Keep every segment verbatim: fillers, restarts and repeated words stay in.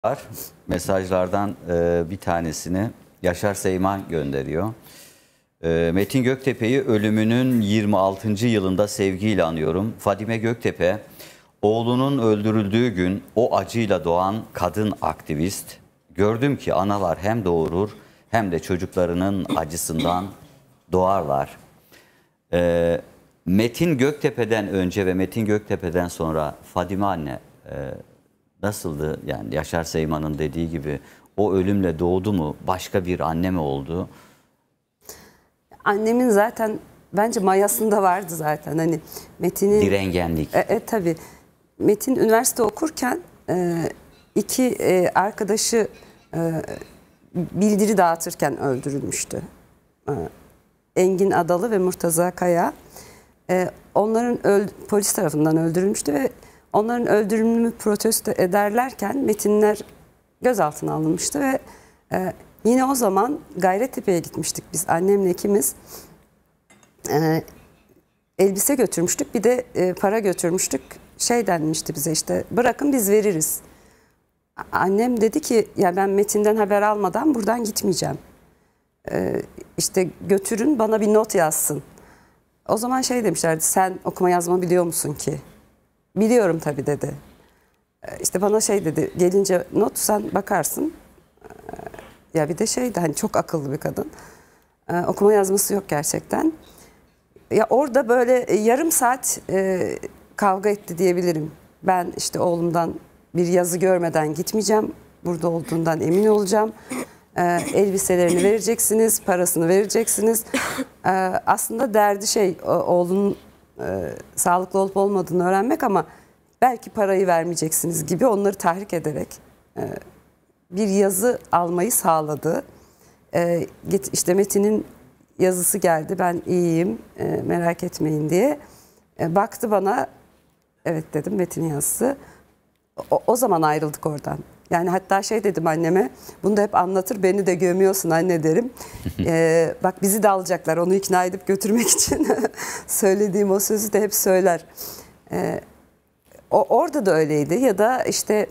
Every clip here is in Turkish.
var. Mesajlardan e, bir tanesini Yaşar Seyman gönderiyor. E, Metin Göktepe'yi ölümünün yirmi altıncı yılında sevgiyle anıyorum. Fadime Göktepe, oğlunun öldürüldüğü gün o acıyla doğan kadın aktivist. Gördüm ki analar hem doğurur hem de çocuklarının acısından doğarlar. E, Metin Göktepe'den önce ve Metin Göktepe'den sonra Fadime anne e, nasıldı? Yani Yaşar Seyman'ın dediği gibi o ölümle doğdu mu? Başka bir anne mi oldu? Annemin zaten bence mayasında vardı zaten. Hani Metin'in... Direngenlik. E, e, tabii. Metin üniversite okurken e, iki e, arkadaşı e, bildiri dağıtırken öldürülmüştü. E, Engin Adalı ve Murtaza Kaya. E, onların öl polis tarafından öldürülmüştü ve onların öldürümünü protesto ederlerken Metinler gözaltına alınmıştı ve e, yine o zaman Gayrettepe'ye gitmiştik biz annemle ikimiz. E, elbise götürmüştük, bir de e, para götürmüştük. Şey denmişti bize, işte bırakın biz veririz. Annem dedi ki ya ben Metin'den haber almadan buradan gitmeyeceğim. E, işte götürün, bana bir not yazsın. O zaman şey demişlerdi, sen okuma yazma biliyor musun ki? Biliyorum tabii dedi. İşte bana şey dedi, gelince not sen bakarsın. Ya bir de şeydi, hani çok akıllı bir kadın. Okuma yazması yok gerçekten. Ya orada böyle yarım saat e, kavga etti diyebilirim. Ben işte oğlumdan bir yazı görmeden gitmeyeceğim. Burada olduğundan emin olacağım. E, elbiselerini vereceksiniz, parasını vereceksiniz. E, aslında derdi şey, oğlunun e, sağlıklı olup olmadığını öğrenmek ama belki parayı vermeyeceksiniz gibi onları tahrik ederek e, bir yazı almayı sağladı. E, işte Metin'in yazısı geldi, ben iyiyim e, merak etmeyin diye. E, baktı bana, evet dedim, Metin'in yazısı. O, o zaman ayrıldık oradan. Yani hatta şey dedim anneme, bunu da hep anlatır, beni de gömüyorsun anne derim. E, bak bizi de alacaklar, onu ikna edip götürmek için söylediğim o sözü de hep söyler. E, o, orada da öyleydi ya da işte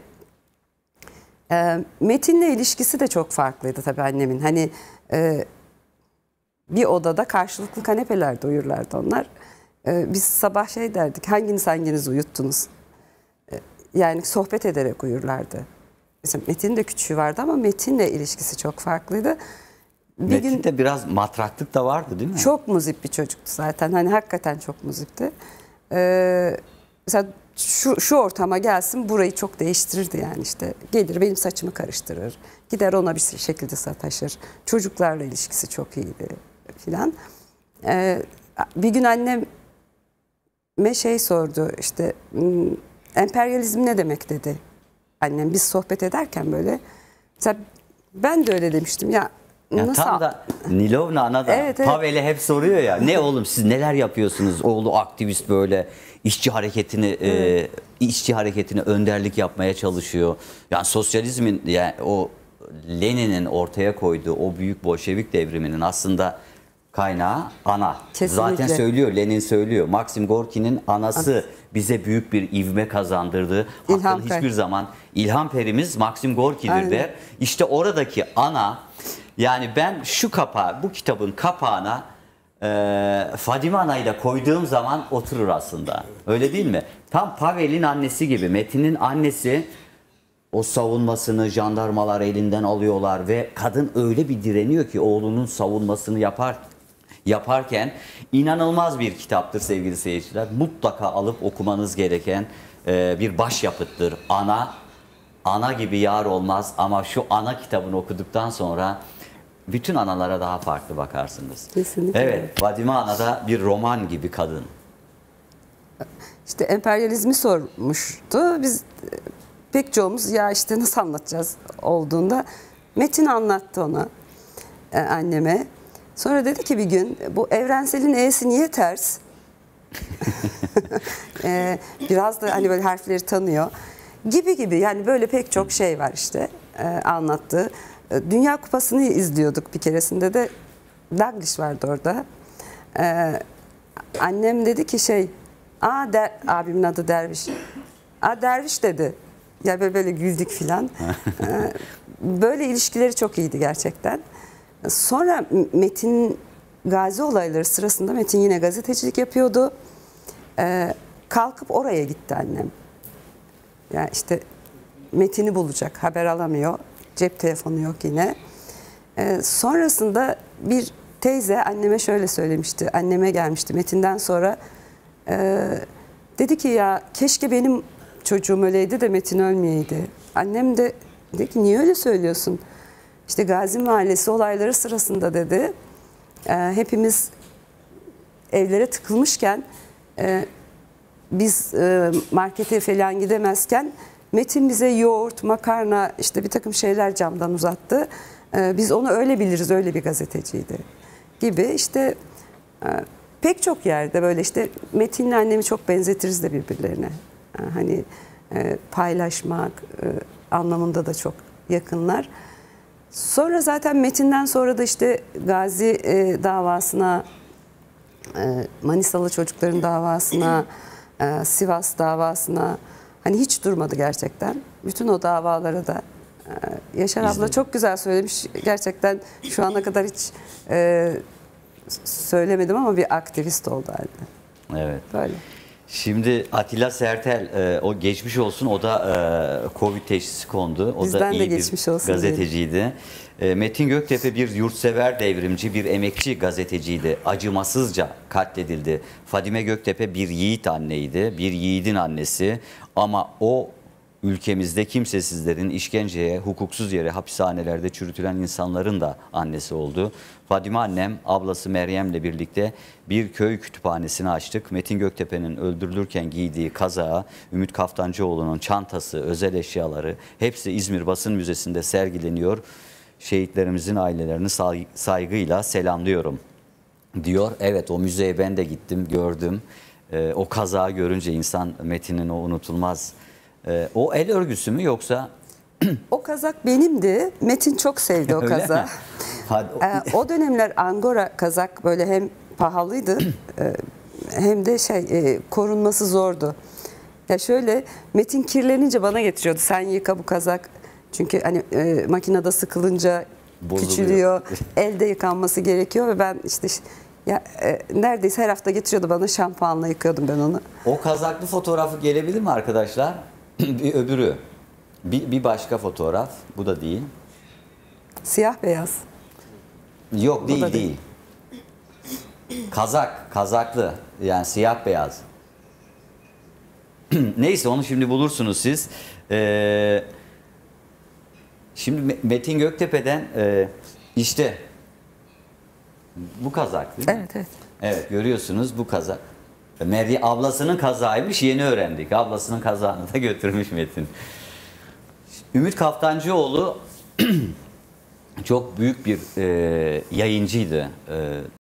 e, Metin'le ilişkisi de çok farklıydı tabii annemin. Hani e, bir odada karşılıklı kanepelerde uyurlardı onlar. E, biz sabah şey derdik, hanginiz hanginiz uyuttunuz? E, yani sohbet ederek uyurlardı. Mesela Metin'in de küçüğü vardı ama Metin'le ilişkisi çok farklıydı. Bir Metin'de gün, biraz matraklık da vardı değil mi? çok muzip bir çocuktu zaten. Hani hakikaten çok muzipti. Ee, mesela şu, şu ortama gelsin, burayı çok değiştirirdi yani işte. Gelir benim saçımı karıştırır. Gider ona bir şekilde sataşır. Çocuklarla ilişkisi çok iyiydi filan. Ee, bir gün anneme şey sordu, işte emperyalizm ne demek dedi. Annem biz sohbet ederken böyle. Mesela ben de öyle demiştim ya. Ya nasıl? tam da Nilovna ana da Evet, evet. Pavel'e hep soruyor ya, ne oğlum siz neler yapıyorsunuz? Oğlu aktivist, böyle işçi hareketini e, işçi hareketine önderlik yapmaya çalışıyor. Yani sosyalizmin, yani o Lenin'in ortaya koyduğu o büyük Bolşevik devriminin aslında kaynağı ana. Kesinlikle. Zaten söylüyor, Lenin söylüyor. Maxim Gorki'nin anası bize büyük bir ivme kazandırdı. İlham Hatta hiçbir zaman ilham perimiz Maxim Gorki'dir der. İşte oradaki ana, yani ben şu kapağı, bu kitabın kapağına e, Fadime Ana'yı da koyduğum zaman oturur aslında. Öyle değil mi? Tam Pavel'in annesi gibi. Metin'in annesi, o savunmasını jandarmalar elinden alıyorlar ve kadın öyle bir direniyor ki oğlunun savunmasını yapar yaparken, inanılmaz bir kitaptır sevgili seyirciler. Mutlaka alıp okumanız gereken e, bir başyapıttır. Ana, ana gibi yar olmaz ama şu ana kitabını okuduktan sonra bütün analara daha farklı bakarsınız. Kesinlikle. Evet, Fadime Ana da bir roman gibi kadın. İşte emperyalizmi sormuştu. Biz pek çoğumuz ya işte nasıl anlatacağız olduğunda Metin anlattı ona, e, anneme. Sonra dedi ki bir gün, bu evrenselin E'si niye ters? e, biraz da hani böyle harfleri tanıyor. Gibi gibi yani böyle pek çok şey var işte e, anlattı. E, Dünya Kupası'nı izliyorduk bir keresinde de, Dalglish vardı orada. E, annem dedi ki şey, aa der, abimin adı Derviş. Aa Derviş dedi. Ya böyle, böyle güldük filan. Ee, böyle ilişkileri çok iyiydi gerçekten. Sonra Metin Gazi olayları sırasında Metin yine gazetecilik yapıyordu. Ee, kalkıp oraya gitti annem. Yani işte Metin'i bulacak, haber alamıyor. Cep telefonu yok yine. Ee, sonrasında bir teyze anneme şöyle söylemişti. Anneme gelmişti Metin'den sonra. E, dedi ki ya keşke benim çocuğum öyleydi de Metin ölmeyeydi. Annem de dedi ki niye öyle söylüyorsun? İşte Gazi Mahallesi olayları sırasında dedi. E, hepimiz evlere tıkılmışken e, biz e, markete falan gidemezken Metin bize yoğurt, makarna işte bir takım şeyler camdan uzattı. E, biz onu öyle biliriz, öyle bir gazeteciydi gibi işte e, pek çok yerde böyle işte Metin'le annemi çok benzetiriz de birbirlerine. E, hani e, paylaşmak e, anlamında da çok yakınlar. Sonra zaten Metin'den sonra da işte Gazi e, davasına, e, Manisalı çocukların davasına, e, Sivas davasına hani hiç durmadı gerçekten. Bütün o davalara da e, Yaşar abla çok güzel söylemiş. Gerçekten şu ana kadar hiç e, söylemedim ama bir aktivist oldu halde. Evet. Böyle. Şimdi Atilla Sertel e, o geçmiş olsun, o da e, Covid teşhisi kondu. O Bizden da de iyi geçmiş bir olsun gazeteciydi. E, Metin Göktepe bir yurtsever devrimci, bir emekçi gazeteciydi. Acımasızca katledildi. Fadime Göktepe bir yiğit anneydi, bir yiğidin annesi. Ama o ülkemizde kimsesizlerin, işkenceye, hukuksuz yere hapishanelerde çürütülen insanların da annesi oldu. Fadime annem, ablası Meryem'le birlikte bir köy kütüphanesini açtık. Metin Göktepe'nin öldürülürken giydiği kazağı, Ümit Kaftancıoğlu'nun çantası, özel eşyaları hepsi İzmir Basın Müzesi'nde sergileniyor. Şehitlerimizin ailelerini saygıyla selamlıyorum diyor. Evet, o müzeye ben de gittim, gördüm. Ee, o kazağı görünce insan Metin'in o unutulmaz... Ee, o el örgüsü mü yoksa? O kazak benimdi. Metin çok sevdi o Öyle kazağı. mi? Hadi. Ee, o dönemler Angora kazak böyle hem pahalıydı e, hem de şey e, korunması zordu. Ya şöyle Metin kirlenince bana getiriyordu. Sen yıka bu kazak. Çünkü hani e, makinede sıkılınca Bozuluyor. küçülüyor. Elde yıkanması gerekiyor ve ben işte ya e, neredeyse her hafta getiriyordu bana, şampuanla yıkıyordum ben onu. O kazaklı fotoğrafı gelebilir mi arkadaşlar? Bir öbürü. Bir, bir başka fotoğraf. Bu da değil. Siyah beyaz. Yok, değil da değil. değil. Kazak, kazaklı. Yani siyah beyaz. Neyse, onu şimdi bulursunuz siz. Ee, şimdi Metin Göktepe'den e, işte bu kazak değil mi? Evet, evet. Evet, görüyorsunuz bu kazak. Meryem ablasının kazağıymış, yeni öğrendik. Ablasının kazağını da götürmüş Metin. Ümit Kaftancıoğlu çok büyük bir e, yayıncıydı. E,